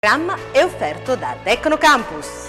Il programma è offerto da Tecnocampus.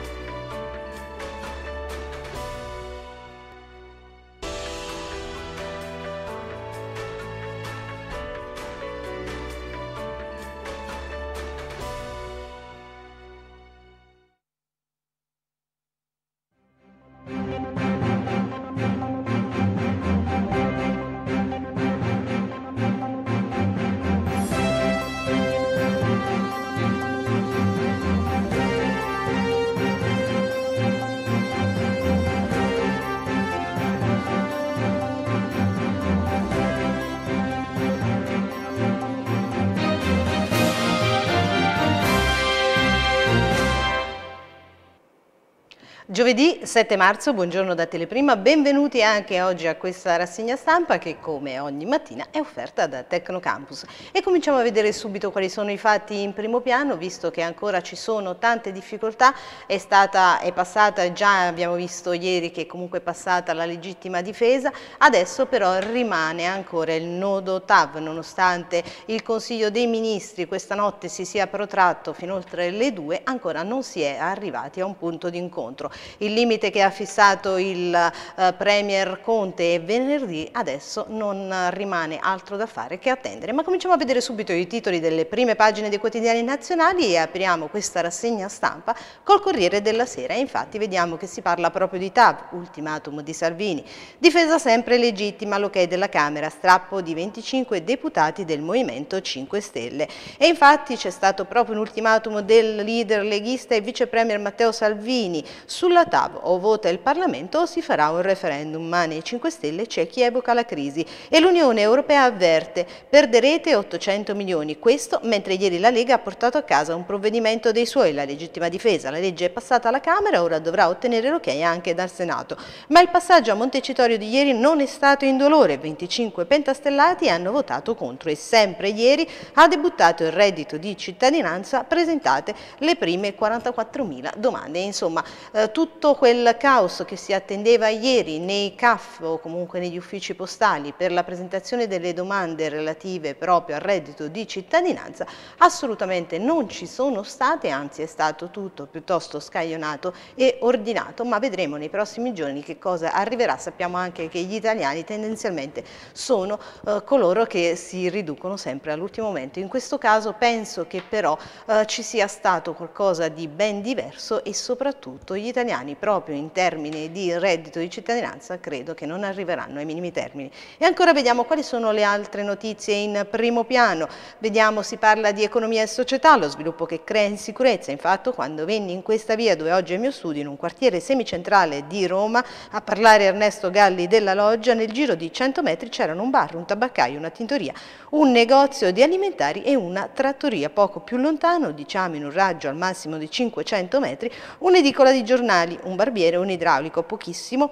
Giovedì 7 marzo, buongiorno da Teleprima, benvenuti anche oggi a questa rassegna stampa che come ogni mattina è offerta da Tecnocampus. E cominciamo a vedere subito quali sono i fatti in primo piano, visto che ancora ci sono tante difficoltà. È passata, già abbiamo visto ieri che comunque è passata la legittima difesa, adesso però rimane ancora il nodo TAV, nonostante il Consiglio dei Ministri questa notte si sia protratto fino oltre le 2, ancora non si è arrivati a un punto di incontro. Il limite che ha fissato il Premier Conte è venerdì, adesso non rimane altro da fare che attendere. Ma cominciamo a vedere subito i titoli delle prime pagine dei quotidiani nazionali e apriamo questa rassegna stampa col Corriere della Sera. E infatti vediamo che si parla proprio di TAV, ultimatum di Salvini, difesa sempre legittima, l'ok della Camera, strappo di 25 deputati del Movimento 5 Stelle. E infatti c'è stato proprio un ultimatum del leader leghista e vice premier Matteo Salvini sulla TAV: o vota il Parlamento o si farà un referendum, ma nei 5 Stelle c'è chi evoca la crisi e l'Unione Europea avverte: perderete 800 milioni, questo mentre ieri la Lega ha portato a casa un provvedimento dei suoi, la legittima difesa. La legge è passata alla Camera, ora dovrà ottenere l'ok anche dal Senato, ma il passaggio a Montecitorio di ieri non è stato indolore, 25 pentastellati hanno votato contro e sempre ieri ha debuttato il reddito di cittadinanza, presentate le prime 44.000 domande. Insomma, tutto quel caos che si attendeva ieri nei CAF o comunque negli uffici postali per la presentazione delle domande relative proprio al reddito di cittadinanza assolutamente non ci sono state, anzi è stato tutto piuttosto scaglionato e ordinato, ma vedremo nei prossimi giorni che cosa arriverà. Sappiamo anche che gli italiani tendenzialmente sono coloro che si riducono sempre all'ultimo momento. In questo caso penso che però ci sia stato qualcosa di ben diverso e soprattutto gli italiani proprio in termini di reddito di cittadinanza credo che non arriveranno ai minimi termini. E ancora vediamo quali sono le altre notizie in primo piano. Vediamo, si parla di economia e società, lo sviluppo che crea insicurezza. Infatti quando venni in questa via dove oggi è il mio studio, in un quartiere semicentrale di Roma, a parlare Ernesto Galli della Loggia, nel giro di 100 metri c'erano un bar, un tabaccaio, una tintoria, un negozio di alimentari e una trattoria. Poco più lontano, diciamo in un raggio al massimo di 500 metri, un'edicola di giornali, un barbiere, un idraulico, pochissimo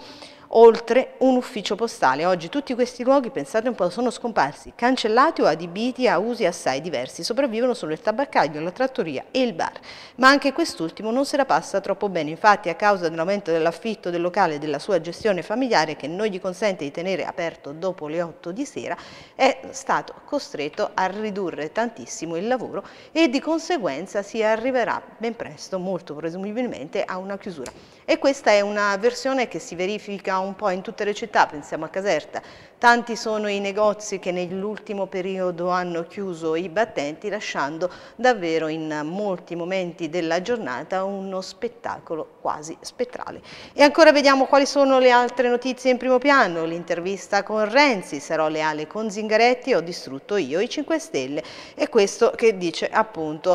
oltre un ufficio postale. Oggi tutti questi luoghi, pensate un po', sono scomparsi, cancellati o adibiti a usi assai diversi. Sopravvivono solo il tabaccaio, la trattoria e il bar. Ma anche quest'ultimo non se la passa troppo bene. Infatti, a causa dell'aumento dell'affitto del locale e della sua gestione familiare che non gli consente di tenere aperto dopo le 8 di sera, è stato costretto a ridurre tantissimo il lavoro e di conseguenza si arriverà ben presto, molto presumibilmente, a una chiusura. E questa è una versione che si verifica un po' in tutte le città, pensiamo a Caserta. Tanti sono i negozi che nell'ultimo periodo hanno chiuso i battenti, lasciando davvero in molti momenti della giornata uno spettacolo quasi spettrale. E ancora vediamo quali sono le altre notizie in primo piano. L'intervista con Renzi: sarò leale con Zingaretti, ho distrutto io i 5 Stelle. E questo che dice appunto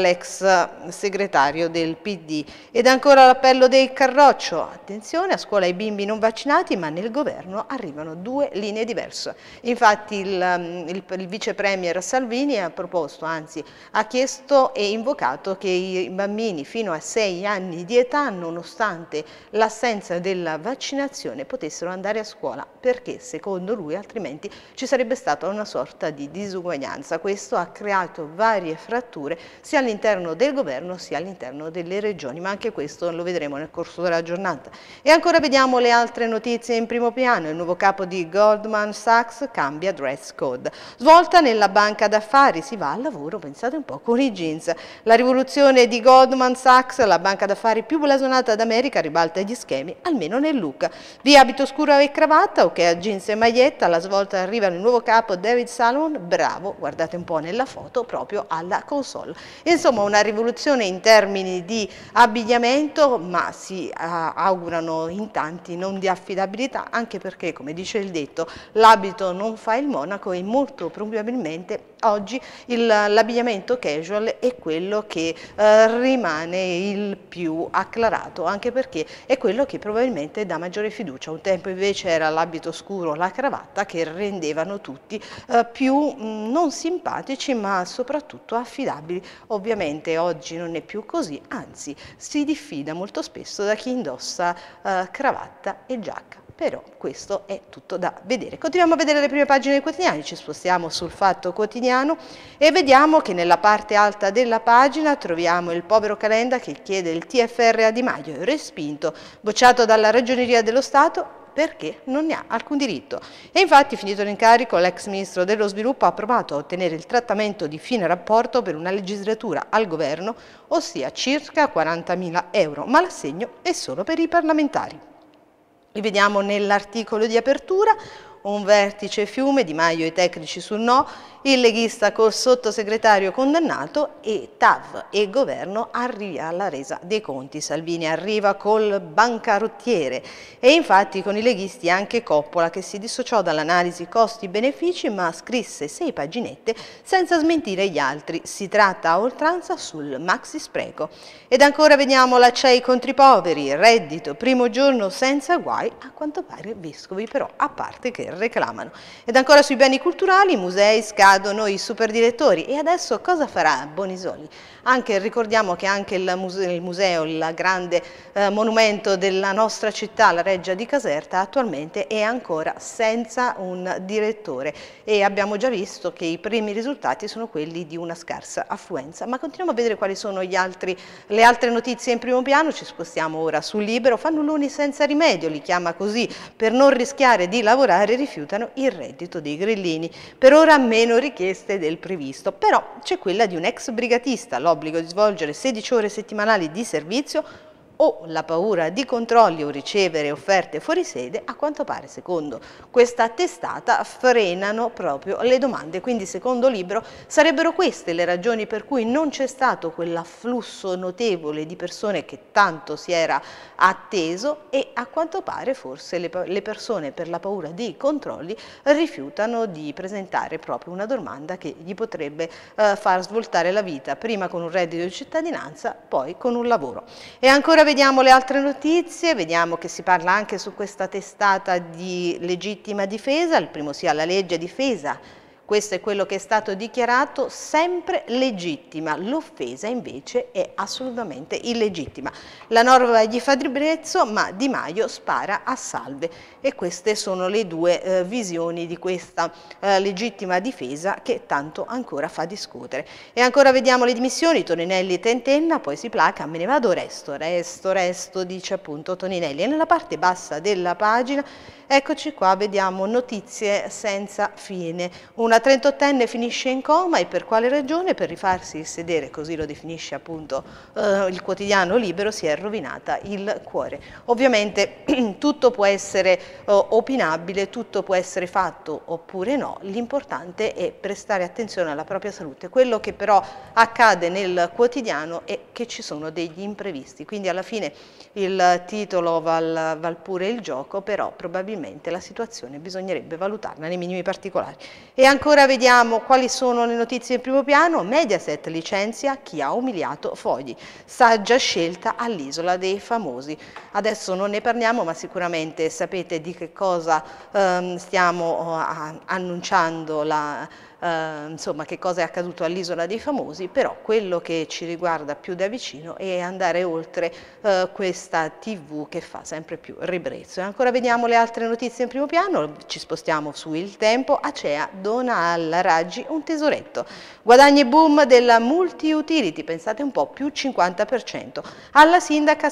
l'ex segretario del PD. Ed ancora l'appello dei Carroccio: attenzione, a scuola i bimbi non vaccinati, ma nel governo arrivano 2 linee diverse. Infatti il vice premier Salvini ha proposto, anzi ha chiesto e invocato che i bambini fino a 6 anni di età, nonostante l'assenza della vaccinazione, potessero andare a scuola. perché secondo lui altrimenti ci sarebbe stata una sorta di disuguaglianza. Questo ha creato varie fratture sia all'interno del governo sia all'interno delle regioni, ma anche questo lo vedremo nel corso della giornata. E ancora vediamo le altre notizie in primo piano. Il nuovo capo di Goldman Sachs cambia dress code. Svolta nella banca d'affari, si va al lavoro, pensate un po', con i jeans. La rivoluzione di Goldman Sachs, la banca d'affari più blasonata d'America, ribalta gli schemi, almeno nel look. Via abito scuro e cravatta, ok a jeans e maglietta, alla svolta arriva il nuovo capo David Salomon, bravo, guardate un po' nella foto, proprio alla console. Insomma, una rivoluzione in termini di abbigliamento, ma si augurano in tanti non di affidabilità, anche perché, come dice il detto, l'abito non fa il monaco e molto probabilmente oggi l'abbigliamento casual è quello che rimane il più acclarato, anche perché è quello che probabilmente dà maggiore fiducia. Un tempo invece era l'abito scuro, la cravatta, che rendevano tutti più non simpatici ma soprattutto affidabili. Ovviamente oggi non è più così, anzi si diffida molto spesso da chi indossa cravatta e giacca. Però questo è tutto da vedere. Continuiamo a vedere le prime pagine dei quotidiani, ci spostiamo sul Fatto Quotidiano e vediamo che nella parte alta della pagina troviamo il povero Calenda che chiede il TFR a Di Maio, respinto, bocciato dalla Ragioneria dello Stato perché non ne ha alcun diritto. E infatti, finito l'incarico, l'ex ministro dello sviluppo ha provato a ottenere il trattamento di fine rapporto per una legislatura al governo, ossia circa 40.000 euro, ma l'assegno è solo per i parlamentari. Li vediamo nell'articolo di apertura, un vertice Fiume, Di Maio e i tecnici sul no, il leghista col sottosegretario condannato e TAV e governo arriva alla resa dei conti. Salvini arriva col bancarottiere e infatti con i leghisti anche Coppola che si dissociò dall'analisi costi-benefici ma scrisse 6 paginette senza smentire gli altri. Si tratta a oltranza sul maxi spreco. Ed ancora vediamo la CEI contro i poveri, reddito, primo giorno senza guai, a quanto pare vescovi però a parte che reclamano. Ed ancora sui beni culturali, i musei scadono i superdirettori e adesso cosa farà Bonisoli? Ricordiamo che anche il museo, il grande monumento della nostra città, la Reggia di Caserta, attualmente è ancora senza un direttore e abbiamo già visto che i primi risultati sono quelli di una scarsa affluenza. Ma continuiamo a vedere quali sono le altre notizie in primo piano, ci spostiamo ora sul Libero. Fannulloni senza rimedio, li chiama così, per non rischiare di lavorare rifiutano il reddito dei grillini. Per ora meno richieste del previsto, però c'è quella di un ex brigatista, l'obbligo di svolgere 16 ore settimanali di servizio o la paura di controlli o ricevere offerte fuori sede, a quanto pare, secondo questa testata, frenano proprio le domande. Quindi, secondo Libero, sarebbero queste le ragioni per cui non c'è stato quell'afflusso notevole di persone che tanto si era atteso e a quanto pare forse le persone per la paura dei controlli rifiutano di presentare proprio una domanda che gli potrebbe far svoltare la vita, prima con un reddito di cittadinanza, poi con un lavoro. E ancora vediamo le altre notizie, vediamo che si parla anche su questa testata di legittima difesa, il primo sia la legge difesa, questo è quello che è stato dichiarato, sempre legittima, l'offesa invece è assolutamente illegittima. La norma gli fa ribrezzo, ma Di Maio spara a salve e queste sono le due visioni di questa legittima difesa che tanto ancora fa discutere. E ancora vediamo le dimissioni, Toninelli tentenna, poi si placa, me ne vado, resto, dice appunto Toninelli. E nella parte bassa della pagina, eccoci qua, vediamo notizie senza fine. Una 38enne finisce in coma e per quale ragione? Per rifarsi sedere, così lo definisce appunto il quotidiano Libero, si è rovinata il cuore. Ovviamente tutto può essere opinabile, tutto può essere fatto oppure no, l'importante è prestare attenzione alla propria salute. Quello che però accade nel quotidiano è che ci sono degli imprevisti, quindi alla fine il titolo val pure il gioco, però probabilmente la situazione bisognerebbe valutarla nei minimi particolari. E ancora vediamo quali sono le notizie in primo piano. Mediaset licenzia chi ha umiliato Fogli, saggia scelta all'Isola dei Famosi. Adesso non ne parliamo, ma sicuramente sapete di che cosa stiamo annunciando insomma che cosa è accaduto all'Isola dei Famosi, però quello che ci riguarda più da vicino è andare oltre questa TV che fa sempre più ribrezzo. E ancora vediamo le altre notizie in primo piano, ci spostiamo su Il Tempo. Acea dona alla Raggi un tesoretto. Guadagni boom della multi-utility, pensate un po', più 50%. Alla sindaca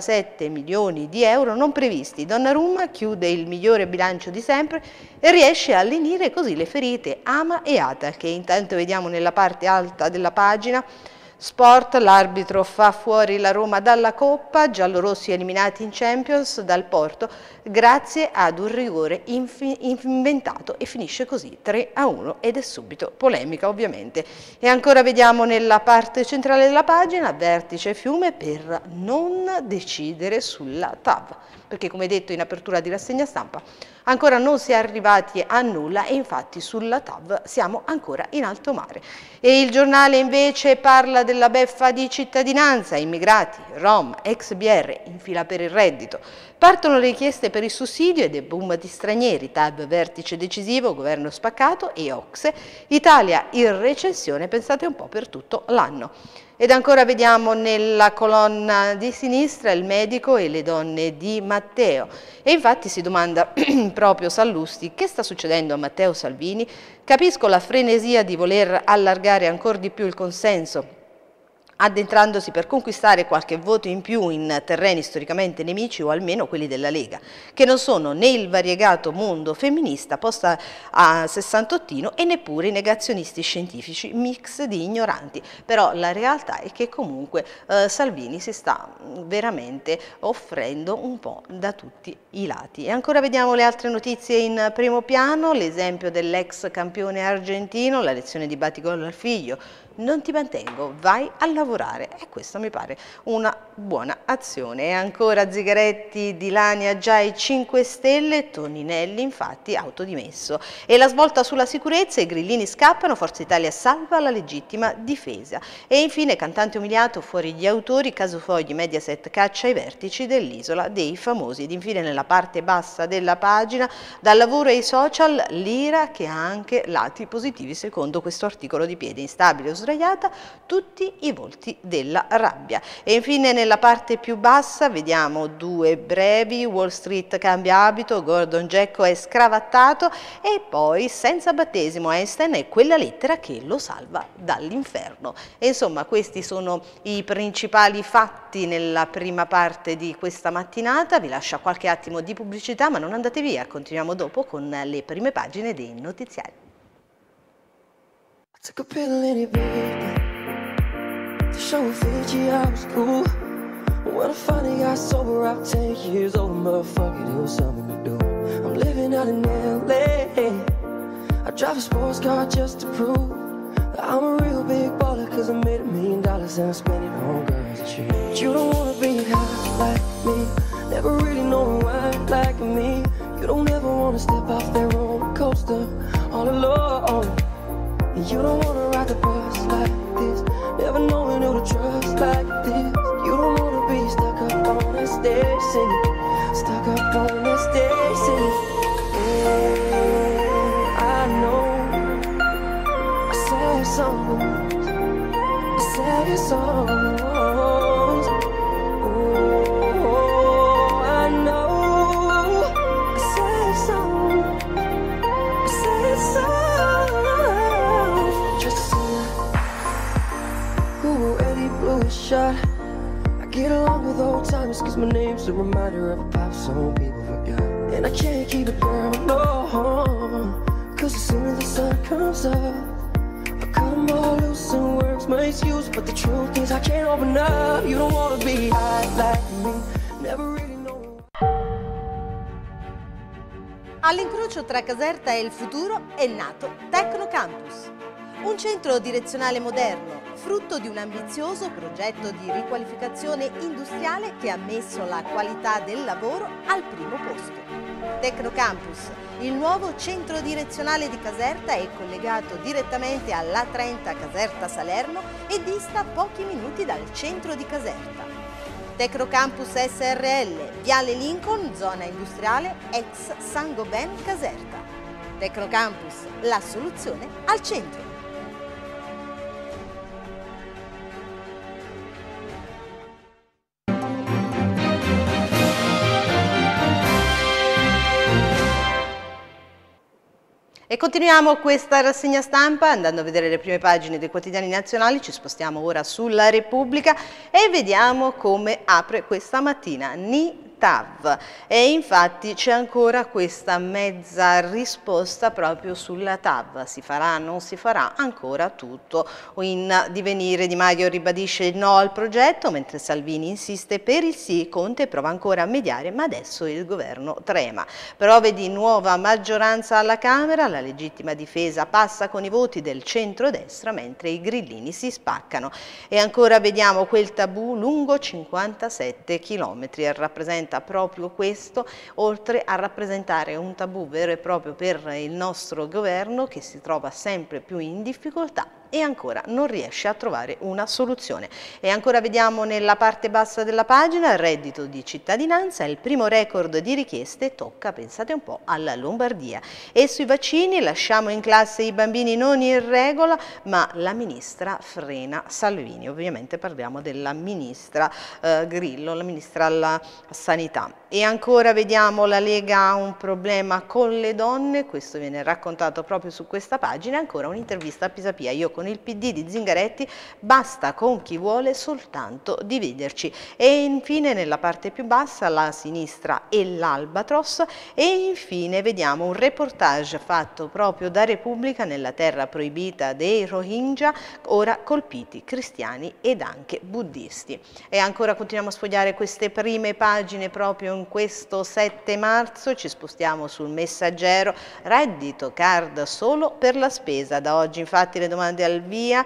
77 milioni di euro non previsti. Donnarumma chiude il migliore bilancio di sempre e riesce a lenire così le ferite Ama e Ata, che intanto vediamo nella parte alta della pagina. Sport, l'arbitro fa fuori la Roma dalla Coppa, giallorossi eliminati in Champions dal Porto grazie ad un rigore inventato e finisce così 3-1 ed è subito polemica ovviamente. E ancora vediamo nella parte centrale della pagina vertice Fiume per non decidere sulla TAV, perché come detto in apertura di rassegna stampa ancora non si è arrivati a nulla e infatti sulla TAV siamo ancora in alto mare. E il giornale invece parla della beffa di cittadinanza, immigrati, rom, ex BR, in fila per il reddito. Partono le richieste per il sussidio ed è boom di stranieri, TAV vertice decisivo, governo spaccato e OCSE, Italia in recessione, pensate un po' per tutto l'anno. Ed ancora vediamo nella colonna di sinistra il medico e le donne di Matteo. E infatti si domanda proprio Sallusti che sta succedendo a Matteo Salvini. Capisco la frenesia di voler allargare ancora di più il consenso, addentrandosi per conquistare qualche voto in più in terreni storicamente nemici o almeno quelli della Lega, che non sono né il variegato mondo femminista posta a sessantottino e neppure i negazionisti scientifici mix di ignoranti. Però la realtà è che comunque Salvini si sta veramente offrendo un po' da tutti i lati. E ancora vediamo le altre notizie in primo piano, l'esempio dell'ex campione argentino, la lezione di Batigol al figlio. Non ti mantengo, vai a lavorare, e questa mi pare una buona azione. E ancora Zigaretti, dilania già i 5 Stelle, Toninelli infatti autodimesso. E la svolta sulla sicurezza, i grillini scappano, Forza Italia salva la legittima difesa. E infine cantante umiliato, fuori gli autori, caso Fogli, Mediaset caccia i vertici dell'Isola dei Famosi. Ed infine nella parte bassa della pagina, dal lavoro ai social, l'ira che ha anche lati positivi secondo questo articolo di Piede Instabile o sdraiata, tutti i volti della rabbia. E infine nella parte più bassa vediamo due brevi, Wall Street cambia abito, Gordon Gekko è scravattato e poi senza battesimo Einstein è quella lettera che lo salva dall'inferno. E insomma questi sono i principali fatti nella prima parte di questa mattinata, vi lascio qualche attimo di pubblicità ma non andate via, continuiamo dopo con le prime pagine dei notiziari. Took a pill in Ibiza to show Fiji I was cool. When I finally got sober, out 10 years old, motherfucker, there was something to do. I'm living out in LA. I drive a sports car just to prove that I'm a real big baller, cause I made $1 million and I spent it on girls and shit. But you don't wanna be high like me, never really know why like me. You don't ever wanna step off that roller coaster all alone. You don't wanna ride the bus like this, never knowing who to trust like this. You don't wanna be stuck up on that stage singing, stuck up on that stage singing. Oh, I know sad songs, sad songs. Oh, I know sad songs, sad songs. Shot. I get along with old timers cause my name's a reminder of a pop song people forgot. And I can't keep it girl, no, cause as soon as the sun comes up I cut them all loose and works my excuse. But the truth is I can't open up. You don't wanna be high like me, never really know. All'incrocio tra Caserta e il futuro è nato Tecno Campus, un centro direzionale moderno, frutto di un ambizioso progetto di riqualificazione industriale che ha messo la qualità del lavoro al primo posto. Tecno Campus, il nuovo centro direzionale di Caserta, è collegato direttamente all'A30 Caserta-Salerno e dista pochi minuti dal centro di Caserta. Tecno Campus SRL, Viale Lincoln, zona industriale, ex Saint-Gobain Caserta. Tecnocampus, la soluzione al centro. E continuiamo questa rassegna stampa andando a vedere le prime pagine dei quotidiani nazionali. Ci spostiamo ora sulla Repubblica e vediamo come apre questa mattina TAV, e infatti c'è ancora questa mezza risposta proprio sulla TAV. Si farà, non si farà, ancora tutto in divenire. Di Maio ribadisce il no al progetto, mentre Salvini insiste per il sì. Conte prova ancora a mediare, ma adesso il governo trema. Prove di nuova maggioranza alla Camera, la legittima difesa passa con i voti del centrodestra, mentre i grillini si spaccano. E ancora vediamo quel tabù lungo 57 chilometri, rappresenta proprio questo, oltre a rappresentare un tabù vero e proprio per il nostro governo, che si trova sempre più in difficoltà e ancora non riesce a trovare una soluzione. E ancora vediamo nella parte bassa della pagina il reddito di cittadinanza, il primo record di richieste tocca, pensate un po', alla Lombardia. E sui vaccini lasciamo in classe i bambini non in regola, ma la ministra frena Salvini. Ovviamente parliamo della ministra Grillo, la ministra alla sanità. E ancora vediamo la Lega ha un problema con le donne, questo viene raccontato proprio su questa pagina. Ancora un'intervista a Pisapia, io con il PD di Zingaretti, basta con chi vuole soltanto dividerci. E infine nella parte più bassa la sinistra e l'Albatros. E infine vediamo un reportage fatto proprio da Repubblica nella terra proibita dei Rohingya, ora colpiti cristiani ed anche buddisti. E ancora continuiamo a sfogliare queste prime pagine proprio in questo 7 marzo, ci spostiamo sul Messaggero, reddito card solo per la spesa. Da oggi infatti le domande al via,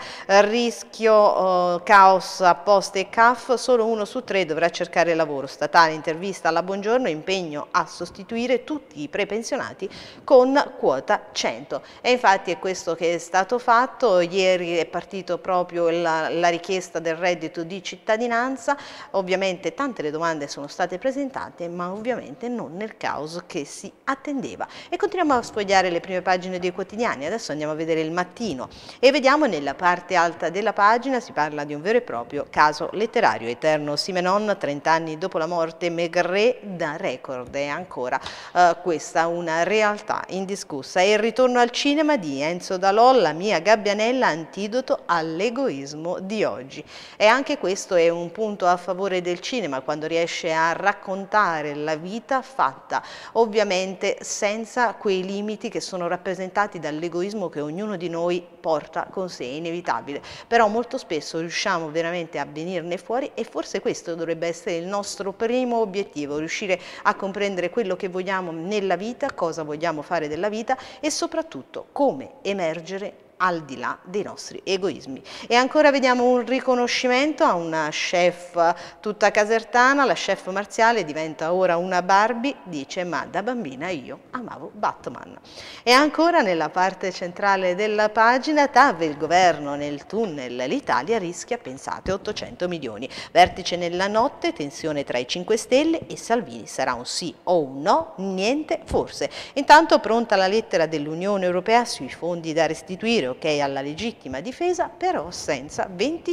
rischio caos a Poste e CAF, solo 1 su 3 dovrà cercare lavoro. Statale, intervista alla Buongiorno, impegno a sostituire tutti i prepensionati con quota 100. E infatti è questo che è stato fatto. Ieri è partito proprio la richiesta del reddito di cittadinanza, ovviamente tante le domande sono state presentate, ma ovviamente non nel caos che si attendeva. E continuiamo a sfogliare le prime pagine dei quotidiani. Adesso andiamo a vedere Il Mattino e vediamo nella parte alta della pagina si parla di un vero e proprio caso letterario. Eterno Simenon, 30 anni dopo la morte, Maigret da record. È ancora questa una realtà indiscussa. E il ritorno al cinema di Enzo Dalò, La mia gabbianella, antidoto all'egoismo di oggi. E anche questo è un punto a favore del cinema, quando riesce a raccontare la vita fatta ovviamente senza quei limiti che sono rappresentati dall'egoismo che ognuno di noi porta con sé, è inevitabile, però molto spesso riusciamo veramente a venirne fuori e forse questo dovrebbe essere il nostro primo obiettivo, riuscire a comprendere quello che vogliamo nella vita, cosa vogliamo fare della vita e soprattutto come emergere al di là dei nostri egoismi. E ancora vediamo un riconoscimento a una chef tutta casertana, la chef marziale diventa ora una Barbie, dice ma da bambina io amavo Batman. E ancora nella parte centrale della pagina, TAV, il governo nel tunnel, l'Italia rischia, pensate, 800 milioni. Vertice nella notte, tensione tra i 5 Stelle e Salvini, sarà un sì o un no? Niente, forse. Intanto pronta la lettera dell'Unione Europea sui fondi da restituire, ok alla legittima difesa, però senza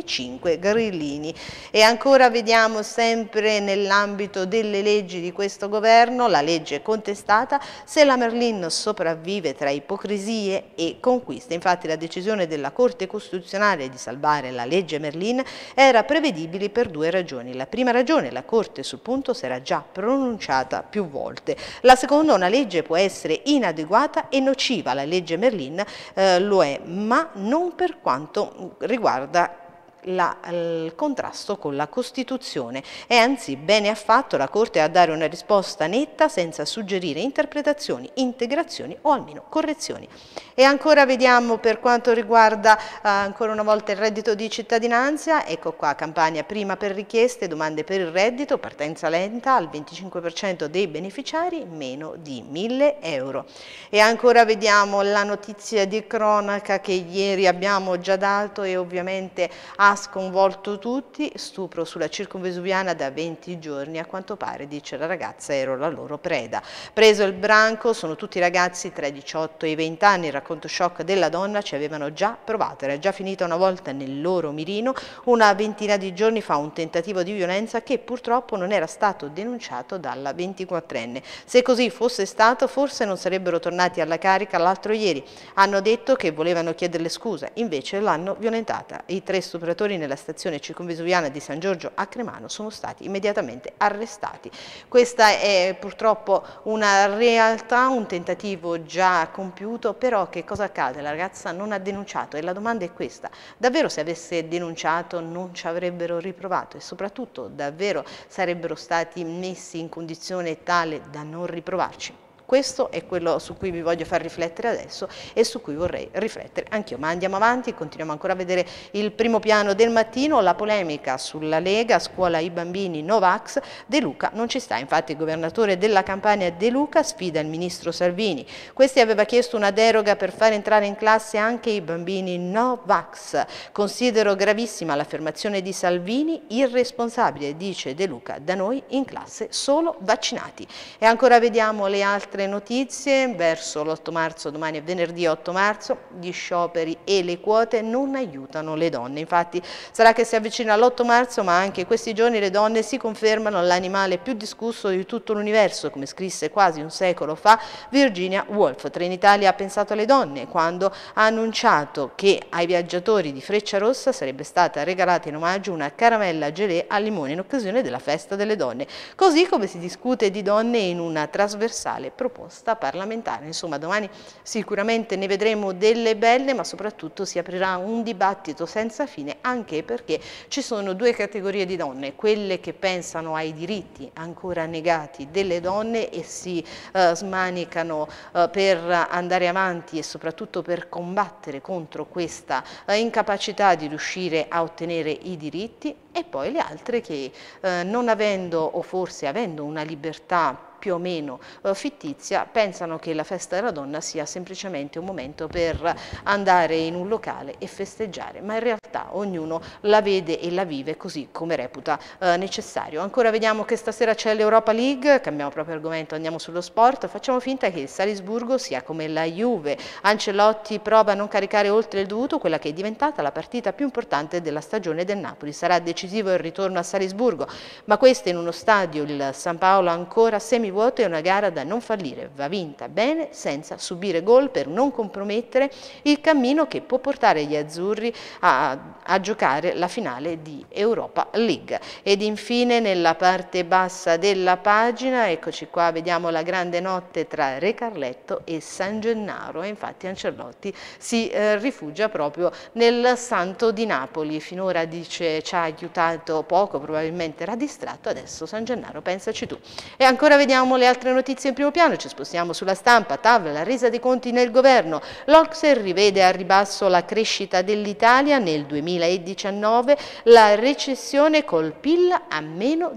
25 grillini. E ancora vediamo sempre nell'ambito delle leggi di questo governo, la legge contestata, se la Merlin sopravvive tra ipocrisie e conquiste. Infatti la decisione della Corte Costituzionale di salvare la legge Merlin era prevedibile per 2 ragioni. La prima ragione, la Corte sul punto si era già pronunciata più volte. La seconda, una legge può essere inadeguata e nociva, la legge Merlin lo è, ma non per quanto riguarda il contrasto con la Costituzione. E anzi bene ha fatto la Corte a dare una risposta netta senza suggerire interpretazioni, integrazioni o almeno correzioni. E ancora vediamo per quanto riguarda ancora una volta il reddito di cittadinanza, ecco qua, campagna prima per richieste, domande per il reddito, partenza lenta al 25% dei beneficiari, meno di 1.000 euro. E ancora vediamo la notizia di cronaca che ieri abbiamo già dato e ovviamente ha sconvolto tutti, stupro sulla circonvesuviana da 20 giorni, a quanto pare, dice la ragazza, ero la loro preda. Preso il branco, sono tutti ragazzi tra i 18 e i 20 anni, il racconto shock della donna ci avevano già provato, era già finita una volta nel loro mirino, una ventina di giorni fa un tentativo di violenza che purtroppo non era stato denunciato dalla 24enne. Se così fosse stato, forse non sarebbero tornati alla carica l'altro ieri. Hanno detto che volevano chiederle scusa, invece l'hanno violentata. I 3 stupratori nella stazione circonvesuviana di San Giorgio a Cremano sono stati immediatamente arrestati. Questa è purtroppo una realtà, un tentativo già compiuto, però che cosa accade? La ragazza non ha denunciato e la domanda è questa: davvero se avesse denunciato non ci avrebbero riprovato e soprattutto davvero sarebbero stati messi in condizione tale da non riprovarci? Questo è quello su cui vi voglio far riflettere adesso e su cui vorrei riflettere anch'io. Ma andiamo avanti, continuiamo ancora a vedere il primo piano del mattino, la polemica sulla Lega, scuola i bambini Novax, De Luca non ci sta. Infatti il governatore della Campania De Luca sfida il ministro Salvini. Questi aveva chiesto una deroga per far entrare in classe anche i bambini Novax. Considero gravissima l'affermazione di Salvini, irresponsabile, dice De Luca, da noi in classe solo vaccinati. E ancora vediamo le altre notizie. Verso l'8 marzo, domani è venerdì 8 marzo, gli scioperi e le quote non aiutano le donne. Infatti sarà che si avvicina l'8 marzo, ma anche questi giorni le donne si confermano l'animale più discusso di tutto l'universo, come scrisse quasi un secolo fa Virginia Woolf. Trenitalia ha pensato alle donne quando ha annunciato che ai viaggiatori di Frecciarossa sarebbe stata regalata in omaggio una caramella gelée al limone in occasione della festa delle donne, così come si discute di donne in una trasversale proposta parlamentare. Insomma, domani sicuramente ne vedremo delle belle, ma soprattutto si aprirà un dibattito senza fine, anche perché ci sono 2 categorie di donne: quelle che pensano ai diritti ancora negati delle donne e si smanicano per andare avanti e soprattutto per combattere contro questa incapacità di riuscire a ottenere i diritti, e poi le altre che non avendo o forse avendo una libertà più o meno fittizia, pensano che la festa della donna sia semplicemente un momento per andare in un locale e festeggiare, ma in realtà ognuno la vede e la vive così come reputa necessario. Ancora vediamo che stasera c'è l'Europa League, cambiamo proprio argomento, andiamo sullo sport, facciamo finta che il Salisburgo sia come la Juve. Ancelotti prova a non caricare oltre il dovuto quella che è diventata la partita più importante della stagione del Napoli. Sarà decisivo il ritorno a Salisburgo, ma questo in uno stadio, il San Paolo, ancora semivuoto. È una gara da non fallire, va vinta bene senza subire gol per non compromettere il cammino che può portare gli azzurri a giocare la finale di Europa League. Ed infine nella parte bassa della pagina, eccoci qua, vediamo la grande notte tra Re Carletto e San Gennaro, e infatti Ancelotti si rifugia proprio nel Santo di Napoli. Finora dice ci ha aiutato poco, probabilmente era distratto, adesso San Gennaro pensaci tu. E ancora vediamo le altre notizie in primo piano, ci spostiamo sulla stampa, TAV, la resa dei conti nel governo, l'Ocse rivede a ribasso la crescita dell'Italia nel 2019, la recessione col PIL a meno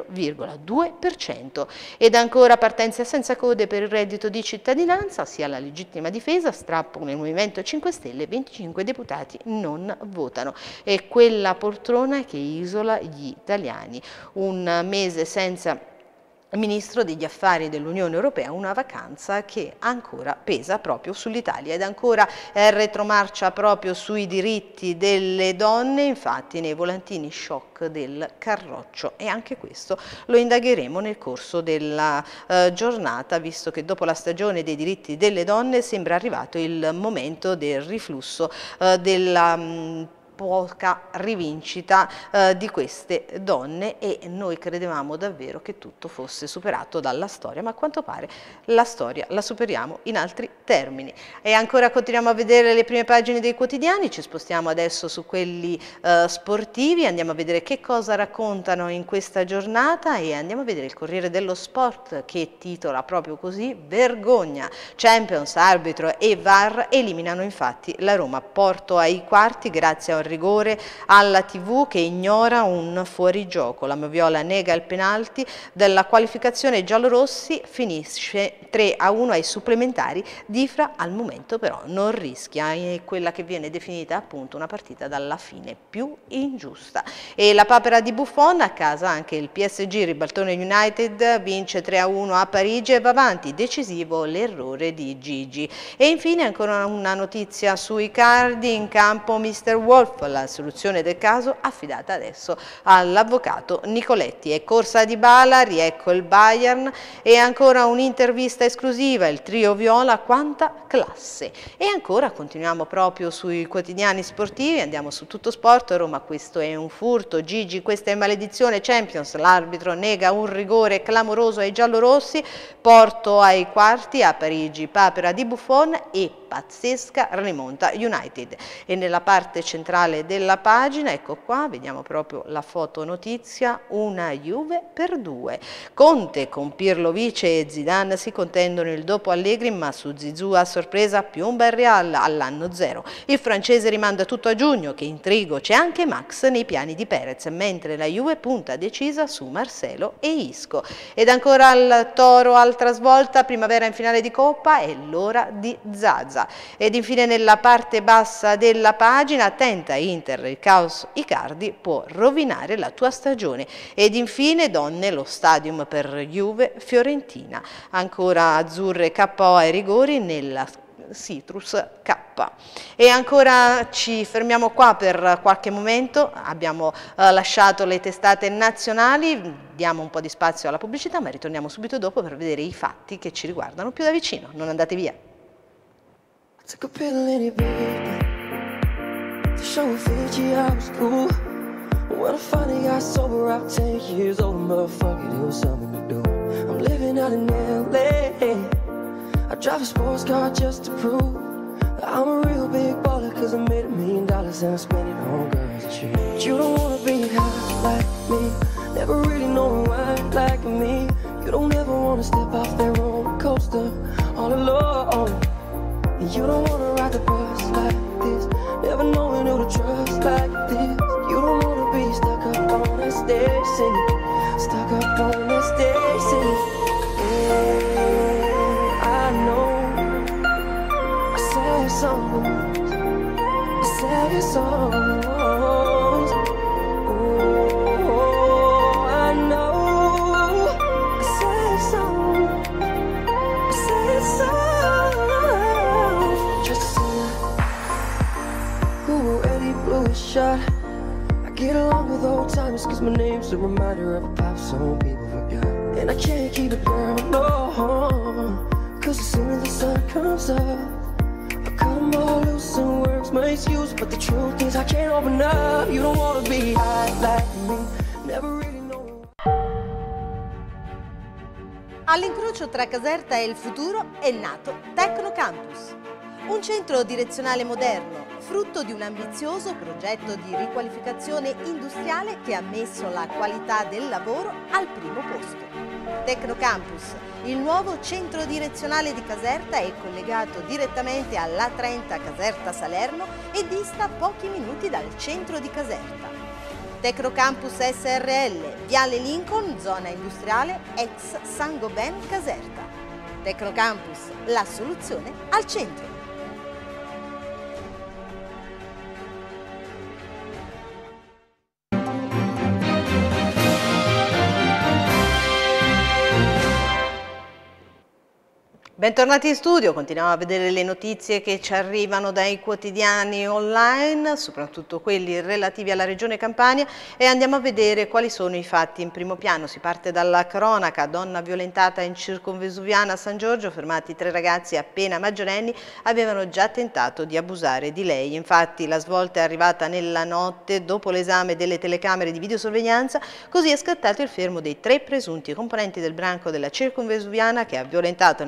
0,2%. Ed ancora partenze senza code per il reddito di cittadinanza, sia la legittima difesa, strappo nel Movimento 5 Stelle, 25 deputati non votano. È quella poltrona che isola gli italiani. Un mese senza Ministro degli Affari dell'Unione Europea, una vacanza che ancora pesa proprio sull'Italia. Ed ancora retromarcia proprio sui diritti delle donne, infatti nei volantini shock del Carroccio, e anche questo lo indagheremo nel corso della giornata, visto che dopo la stagione dei diritti delle donne sembra arrivato il momento del riflusso della poca rivincita di queste donne, e noi credevamo davvero che tutto fosse superato dalla storia, ma a quanto pare la storia la superiamo in altri termini. E ancora continuiamo a vedere le prime pagine dei quotidiani, ci spostiamo adesso su quelli sportivi, andiamo a vedere che cosa raccontano in questa giornata e andiamo a vedere il Corriere dello Sport, che titola proprio così: vergogna, Champions, arbitro e VAR eliminano infatti la Roma. Porto ai quarti grazie a un rigore alla TV che ignora un fuorigioco. La Moviola nega il penalti della qualificazione, giallorossi finisce 3-1 ai supplementari. Difra al momento però non rischia, è quella che viene definita appunto una partita dalla fine più ingiusta. E la papera di Buffon, a casa anche il PSG, ribaltone United, vince 3-1 a Parigi e va avanti, decisivo l'errore di Gigi. E infine ancora una notizia su Icardi, in campo Mr. Wolf, la soluzione del caso affidata adesso all'avvocato Nicoletti. E corsa di Dybala, riecco il Bayern e ancora un'intervista esclusiva, il trio viola, quanta classe. E ancora continuiamo proprio sui quotidiani sportivi, andiamo su Tutto Sport. Roma, questo è un furto, Gigi questa è maledizione, Champions, l'arbitro nega un rigore clamoroso ai giallorossi, Porto ai quarti, a Parigi papera di Buffon e pazzesca rimonta United. E nella parte centrale della pagina, ecco qua, vediamo proprio la foto notizia, una Juve per 2. Conte con Pirlo vice e Zidane si contendono il dopo Allegri, ma su Zizou a sorpresa piomba il Real all'anno 0. Il francese rimanda tutto a giugno, che intrigo, c'è anche Max nei piani di Perez, mentre la Juve punta decisa su Marcelo e Isco. Ed ancora al Toro, altra svolta, primavera in finale di Coppa, è l'ora di Zaza. Ed infine nella parte bassa della pagina, attenta Inter, il caos Icardi può rovinare la tua stagione. Ed infine donne, lo stadium per Juve Fiorentina, ancora azzurre KO ai rigori nella Citrus K. E ancora ci fermiamo qua per qualche momento, abbiamo lasciato le testate nazionali, diamo un po' di spazio alla pubblicità, ma ritorniamo subito dopo per vedere i fatti che ci riguardano più da vicino. Non andate via. Took a pill in Ibiza to show Fiji I was cool. When I finally got sober, out 10 years old, motherfucker, there was something to do. I'm living out in LA. I drive a sports car just to prove that I'm a real big baller, cause I made $1 million and I spent it on girls and shit. But you don't wanna be high like me, never really know why like me. You don't ever wanna step off that roller coaster all alone. You don't wanna ride the bus like this, never knowing who to trust like this. You don't wanna be stuck up on that stage singing, stuck up on that stage singing. Yeah, I know sad songs, sad songs. Oh, I know sad songs, sad songs. Shot. I get along with old timers cause my name's a reminder of a pop song people forgot. And I can't keep it girl, no, cause as soon as the sun comes up I cut them all loose and works my excuse. But the truth is I can't open up. You don't wanna be high like me, never really know. All'incrocio tra Caserta e il futuro è nato Tecno Campus, un centro direzionale moderno, frutto di un ambizioso progetto di riqualificazione industriale che ha messo la qualità del lavoro al primo posto. Tecno Campus, il nuovo centro direzionale di Caserta, è collegato direttamente all'A30 Caserta-Salerno e dista pochi minuti dal centro di Caserta. Tecno Campus SRL, Viale Lincoln, zona industriale ex Saint-Gobain Caserta. Tecno Campus, la soluzione al centro. Bentornati in studio, continuiamo a vedere le notizie che ci arrivano dai quotidiani online, soprattutto quelli relativi alla regione Campania, e andiamo a vedere quali sono i fatti in primo piano. Si parte dalla cronaca: donna violentata in circonvesuviana a San Giorgio, fermati 3 ragazzi appena maggiorenni, avevano già tentato di abusare di lei. Infatti la svolta è arrivata nella notte dopo l'esame delle telecamere di videosorveglianza, così è scattato il fermo dei 3 presunti componenti del branco della circonvesuviana che ha violentato nell'ascensore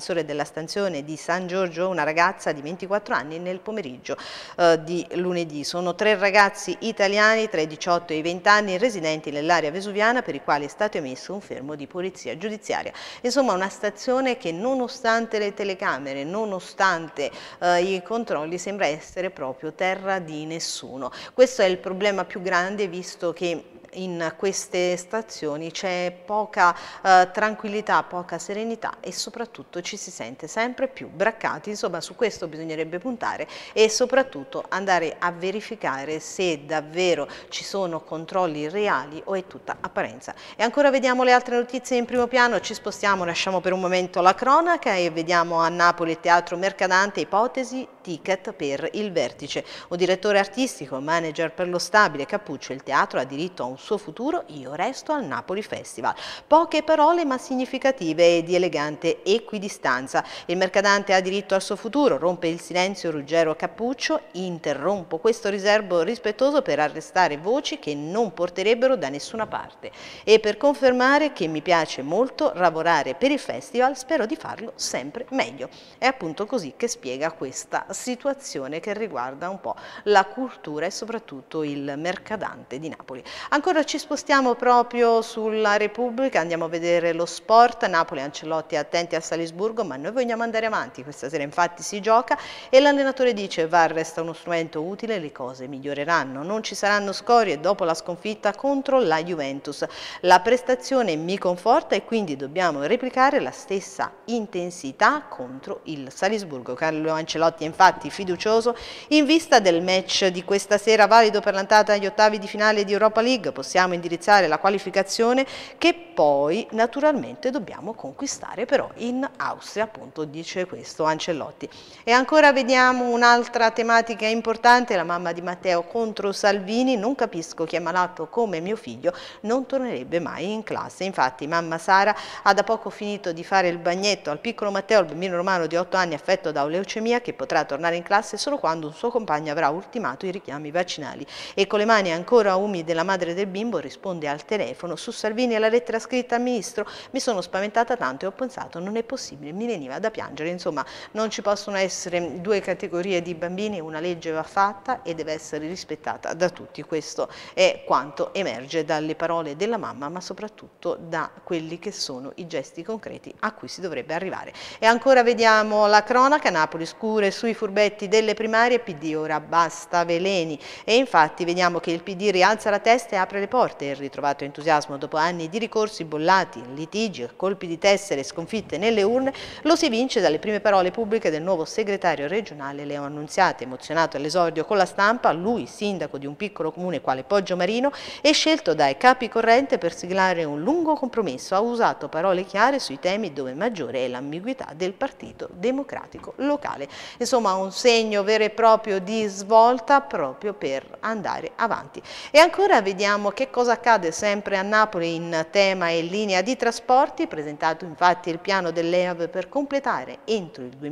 difensore della stazione di San Giorgio una ragazza di 24 anni nel pomeriggio di lunedì. Sono 3 ragazzi italiani tra i 18 e i 20 anni residenti nell'area vesuviana per i quali è stato emesso un fermo di polizia giudiziaria. Insomma, una stazione che nonostante le telecamere, nonostante i controlli, sembra essere proprio terra di nessuno. Questo è il problema più grande, visto che in queste stazioni c'è poca tranquillità, poca serenità e soprattutto ci si sente sempre più braccati. Insomma, su questo bisognerebbe puntare e soprattutto andare a verificare se davvero ci sono controlli reali o è tutta apparenza. E ancora vediamo le altre notizie in primo piano, ci spostiamo, lasciamo per un momento la cronaca e vediamo a Napoli il Teatro Mercadante, ipotesi ticket per il Vertice. Un direttore artistico, manager per lo stabile Cappuccio, il teatro ha diritto a un suo futuro, io resto al Napoli Festival. Poche parole ma significative e di elegante equidistanza. Il Mercadante ha diritto al suo futuro, rompe il silenzio Ruggero Cappuccio, interrompo questo riservo rispettoso per arrestare voci che non porterebbero da nessuna parte e per confermare che mi piace molto lavorare per il festival, spero di farlo sempre meglio. È appunto così che spiega questa situazione che riguarda un po' la cultura e soprattutto il Mercadante di Napoli. Ancora ci spostiamo proprio sulla Repubblica, andiamo a vedere lo sport. Napoli, Ancelotti attenti a Salisburgo, ma noi vogliamo andare avanti. Questa sera infatti si gioca e l'allenatore dice VAR resta uno strumento utile, le cose miglioreranno, non ci saranno scorie dopo la sconfitta contro la Juventus. La prestazione mi conforta e quindi dobbiamo replicare la stessa intensità contro il Salisburgo. Carlo Ancelotti è infatti fiducioso in vista del match di questa sera valido per l'andata agli ottavi di finale di Europa League. Possiamo indirizzare la qualificazione che poi naturalmente dobbiamo conquistare però in Austria, appunto dice questo Ancelotti. E ancora vediamo un'altra tematica importante, la mamma di Matteo contro Salvini, non capisco chi è malato come mio figlio, non tornerebbe mai in classe. Infatti mamma Sara ha da poco finito di fare il bagnetto al piccolo Matteo, il bambino romano di 8 anni affetto da leucemia, che potrà tornare in classe solo quando un suo compagno avrà ultimato i richiami vaccinali. E con le mani ancora umide la madre del bimbo risponde al telefono: su Salvini e la lettera scritta al ministro mi sono spaventata tanto e ho pensato non è possibile, mi veniva da piangere. Insomma, non ci possono essere due categorie di bambini, una legge va fatta e deve essere rispettata da tutti. Questo è quanto emerge dalle parole della mamma, ma soprattutto da quelli che sono i gesti concreti a cui si dovrebbe arrivare. E ancora vediamo la cronaca, Napoli scure sui furbetti delle primarie, PD ora basta veleni. E infatti vediamo che il PD rialza la testa e apre le porte. Il ritrovato entusiasmo dopo anni di ricorsi bollati, litigi, colpi di tessere e sconfitte nelle urne lo si evince dalle prime parole pubbliche del nuovo segretario regionale Leo Annunziata. Emozionato all'esordio con la stampa, lui, sindaco di un piccolo comune quale Poggiomarino, è scelto dai capi corrente per siglare un lungo compromesso. Ha usato parole chiare sui temi dove maggiore è l'ambiguità del Partito Democratico locale. Insomma, un segno vero e proprio di svolta proprio per andare avanti. E ancora vediamo che cosa accade sempre a Napoli in tema e linea di trasporti. Presentato infatti il piano dell'EAV per completare entro il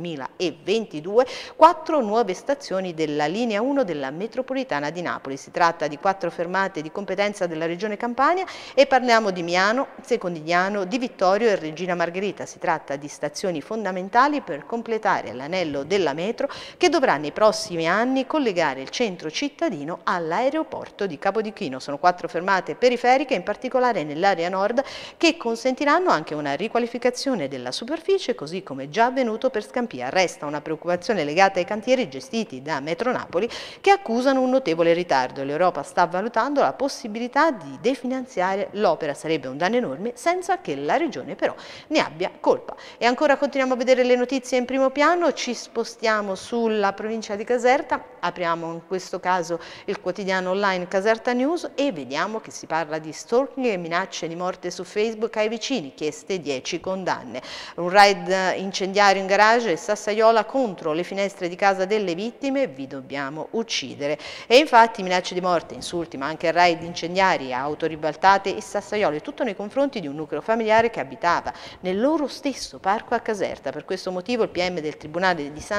2022 4 nuove stazioni della linea 1 della metropolitana di Napoli. Si tratta di 4 fermate di competenza della Regione Campania e parliamo di Miano, Secondigliano, Di Vittorio e Regina Margherita. Si tratta di stazioni fondamentali per completare l'anello della metro che dovrà nei prossimi anni collegare il centro cittadino all'aeroporto di Capodichino. Sono 4 fermate periferiche, in particolare nell'area nord, che consentiranno anche una riqualificazione della superficie, così come già avvenuto per Scampia. Resta una preoccupazione legata ai cantieri gestiti da Metro Napoli che accusano un notevole ritardo. L'Europa sta valutando la possibilità di definanziare l'opera, sarebbe un danno enorme senza che la Regione però ne abbia colpa. E ancora continuiamo a vedere le notizie in primo piano, ci spostiamo sulla provincia di Caserta, apriamo in questo caso il quotidiano online Caserta News e vediamo che si parla di stalking e minacce di morte su Facebook ai vicini, chieste 10 condanne. Un raid incendiario in garage e Sassaiola contro le finestre di casa delle vittime, vi dobbiamo uccidere. E infatti minacce di morte, insulti, ma anche raid incendiari, auto ribaltate e Sassaiole, tutto nei confronti di un nucleo familiare che abitava nel loro stesso parco a Caserta. Per questo motivo il PM del Tribunale di Santa Maria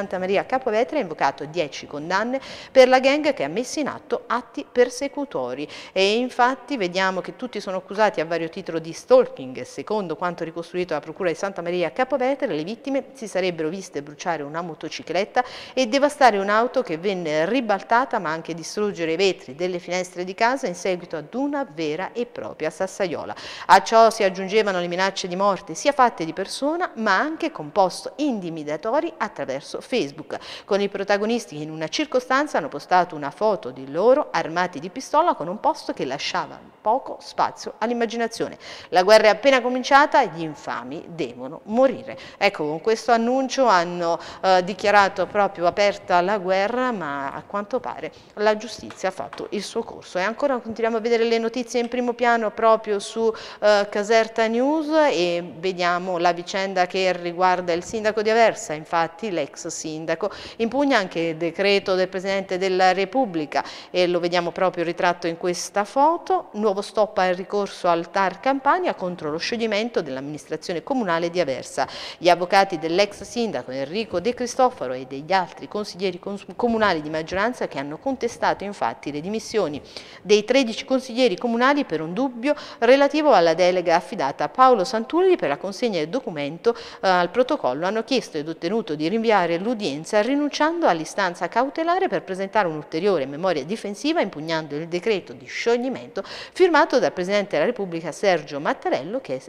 Capo Vetere ha invocato 10 condanne per la gang che ha messo in atto atti persecutori e infatti vediamo che tutti sono accusati a vario titolo di stalking. Secondo quanto ricostruito dalla Procura di Santa Maria Capua Vetere, le vittime si sarebbero viste bruciare una motocicletta e devastare un'auto che venne ribaltata, ma anche distruggere i vetri delle finestre di casa in seguito ad una vera e propria sassaiola. A ciò si aggiungevano le minacce di morte sia fatte di persona ma anche con post intimidatori attraverso Facebook, con i protagonisti che in una circostanza hanno postato una foto di loro armati di pistola con un post che lasciava poco spazio all'immaginazione. La guerra è appena cominciata, gli infami devono morire. Ecco, con questo annuncio hanno dichiarato proprio aperta la guerra, ma a quanto pare la giustizia ha fatto il suo corso. E ancora continuiamo a vedere le notizie in primo piano proprio su Caserta News e vediamo la vicenda che riguarda il sindaco di Aversa. Infatti l'ex sindaco impugna anche il decreto del Presidente della Repubblica e lo vediamo proprio ritratto in questa foto. Nuovo stop al ricorso al TAR Campania contro lo scioglimento dell'amministrazione comunale di Aversa. Gli avvocati dell'ex sindaco Enrico De Cristofaro e degli altri consiglieri comunali di maggioranza che hanno contestato infatti le dimissioni dei 13 consiglieri comunali per un dubbio relativo alla delega affidata a Paolo Santulli per la consegna del documento al protocollo hanno chiesto ed ottenuto di rinviare l'udienza rinunciando all'istanza cautelare per presentare un'ulteriore memoria difensiva impugnando il decreto di scioglimento firmato dal Presidente della Repubblica Sergio Mattarella, che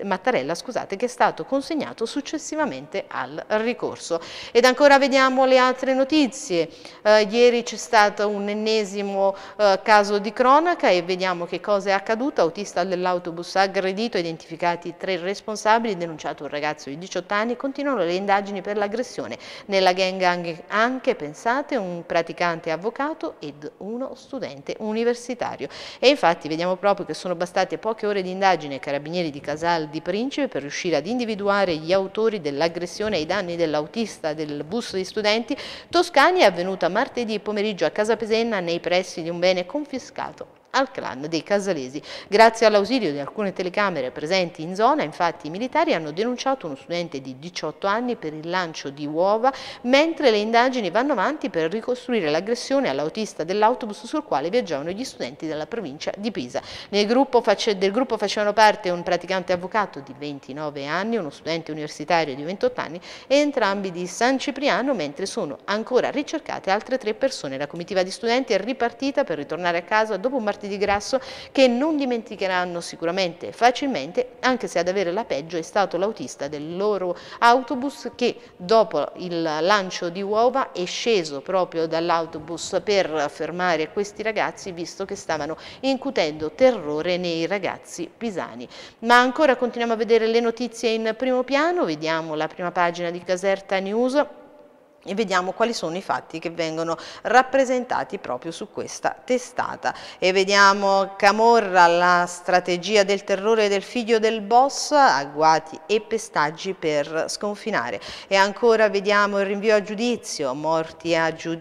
è stato consegnato successivamente al ricorso. Ed ancora vediamo le altre notizie. Ieri c'è stato un ennesimo caso di cronaca e vediamo che cosa è accaduto. Autista dell'autobus aggredito, identificati 3 responsabili, denunciato un ragazzo di 18 anni, continuano le indagini per l'aggressione. Nella gang anche, pensate, un praticante avvocato ed uno studente universitario. E infatti vediamo proprio che sono bastate poche ore di indagine ai carabinieri di Casal di Principe per riuscire ad individuare gli autori dell'aggressione ai danni dell'autista del bus di studenti toscani. È avvenuta martedì pomeriggio a Casapesenna nei pressi di un bene confiscato al clan dei casalesi. Grazie all'ausilio di alcune telecamere presenti in zona, infatti, i militari hanno denunciato uno studente di 18 anni per il lancio di uova, mentre le indagini vanno avanti per ricostruire l'aggressione all'autista dell'autobus sul quale viaggiavano gli studenti della provincia di Pisa. Del gruppo facevano parte un praticante avvocato di 29 anni, uno studente universitario di 28 anni e entrambi di San Cipriano, mentre sono ancora ricercate altre 3 persone. La comitiva di studenti è ripartita per ritornare a casa dopo un martedì grasso che non dimenticheranno sicuramente facilmente, anche se ad avere la peggio è stato l'autista del loro autobus che dopo il lancio di uova è sceso proprio dall'autobus per fermare questi ragazzi, visto che stavano incutendo terrore nei ragazzi pisani. Ma ancora continuiamo a vedere le notizie in primo piano, vediamo la prima pagina di Caserta News e vediamo quali sono i fatti che vengono rappresentati proprio su questa testata. E vediamo Camorra, la strategia del terrore del figlio del boss, agguati e pestaggi per sconfinare. E ancora vediamo il rinvio a giudizio, morti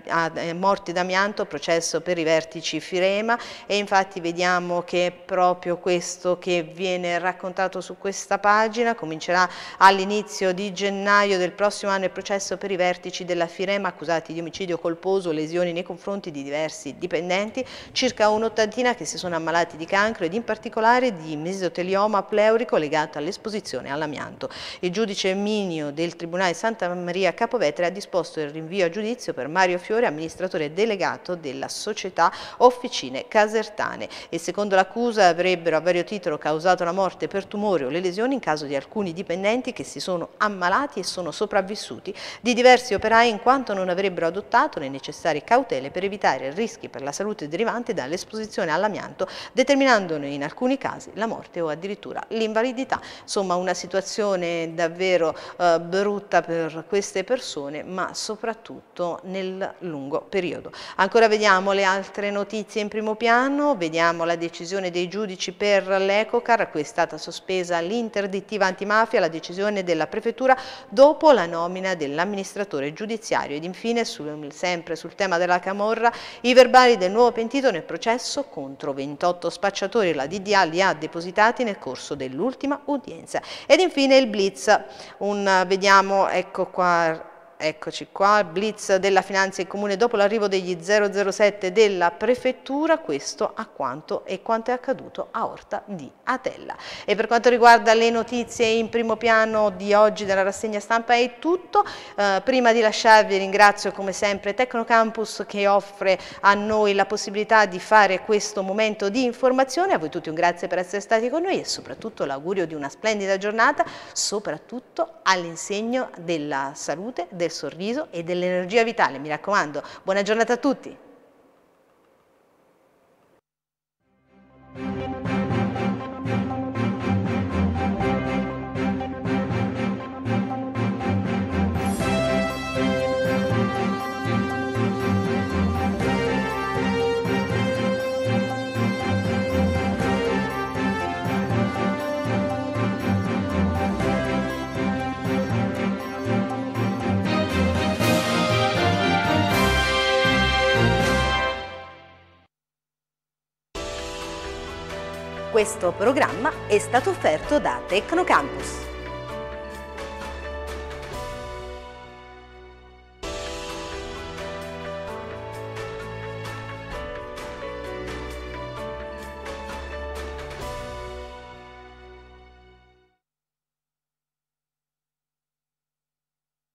d'amianto, processo per i vertici Firema, e infatti vediamo che è proprio questo che viene raccontato su questa pagina. Comincerà all'inizio di gennaio del prossimo anno il processo per i vertici della Firema accusati di omicidio colposo, lesioni nei confronti di diversi dipendenti, circa un'ottantina che si sono ammalati di cancro ed in particolare di mesotelioma pleurico legato all'esposizione all'amianto. Il giudice Minio del Tribunale Santa Maria Capua Vetere ha disposto il rinvio a giudizio per Mario Fiore, amministratore delegato della società Officine Casertane, e secondo l'accusa avrebbero a vario titolo causato la morte per tumore o le lesioni in caso di alcuni dipendenti che si sono ammalati e sono sopravvissuti, di diversi operai in quanto non avrebbero adottato le necessarie cautele per evitare rischi per la salute derivanti dall'esposizione all'amianto, determinandone in alcuni casi la morte o addirittura l'invalidità. Insomma, una situazione davvero brutta per queste persone, ma soprattutto nel lungo periodo. Ancora vediamo le altre notizie in primo piano, vediamo la decisione dei giudici per l'Ecocar, a cui è stata sospesa l'interdittiva antimafia, la decisione della prefettura dopo la nomina dell'amministratore giudiziario. Ed infine, sempre sul tema della camorra, i verbali del nuovo pentito nel processo contro 28 spacciatori. La DDA li ha depositati nel corso dell'ultima udienza. Ed infine il blitz, vediamo, ecco qua, Eccoci qua, blitz della Finanza e Comune dopo l'arrivo degli 007 della Prefettura, questo quanto è accaduto a Orta di Atella. E per quanto riguarda le notizie in primo piano di oggi della rassegna stampa è tutto. Prima di lasciarvi ringrazio come sempre Tecnocampus che offre a noi la possibilità di fare questo momento di informazione. A voi tutti un grazie per essere stati con noi e soprattutto l'augurio di una splendida giornata, soprattutto all'insegno della salute, del sorriso e dell'energia vitale. Mi raccomando, buona giornata a tutti! Questo programma è stato offerto da Tecnocampus.